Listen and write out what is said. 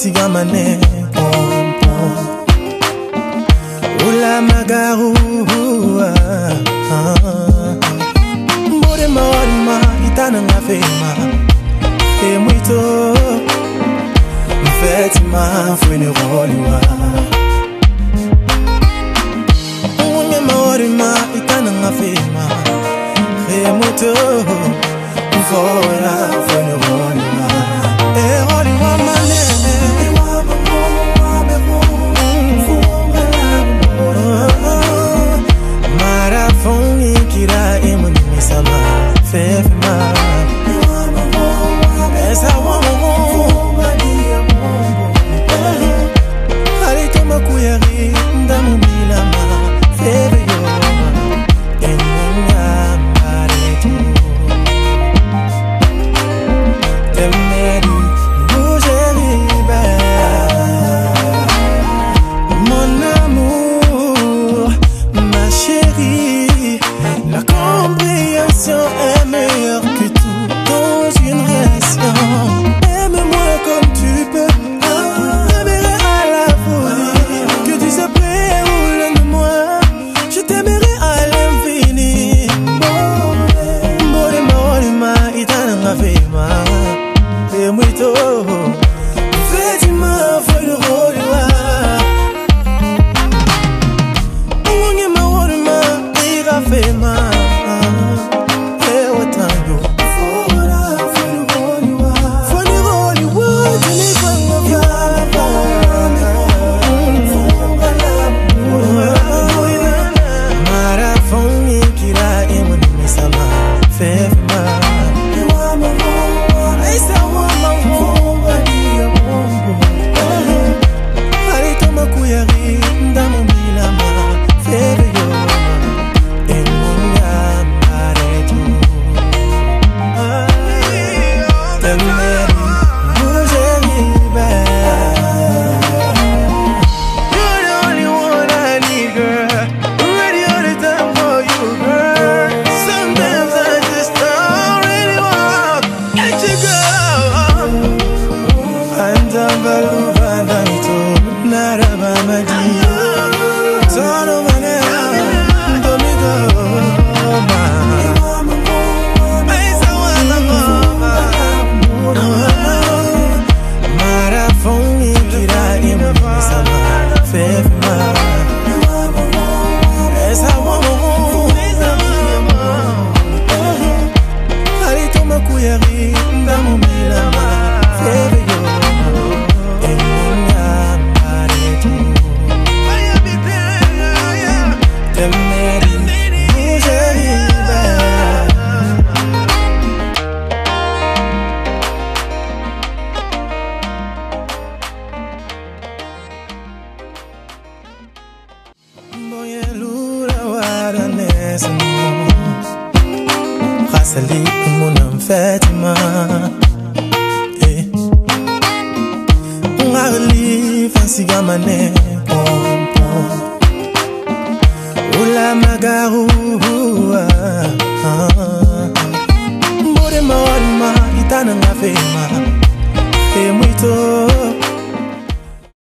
sigamane Ula magaru More ma itana nga fema E muito Fatima fwene rolwa Unge ma itana nga fema E muito Fora fwene rolwa E rolwa mane Marafoni kira imuni misama Fefma Esa wamu Haritoma kuyari Ndamu milama Febe yoma Enyanga maretu Temeri Bougeri ba Mon amour Ma chérie La compréhension est meilleure que tout dans une relation. Aime-moi comme tu peux, t'aimerai à la folie. Que tu sois près ou loin de moi, je t'aimerai à l'infini. Morima, itana nga fema, et muito. Fatima, foi le rôle. Unge morima, ira fema. Fatima, Ngali fansigamane Ula magaru More ma itana nga fema E muito